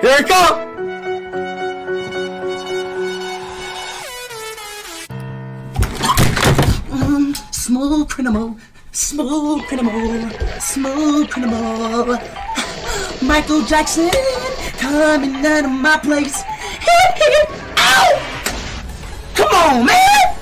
Here it comes! Smooth criminal, smooth criminal, smooth criminal. Michael Jackson coming out of my place. Hit, hit, ow! Come on, man!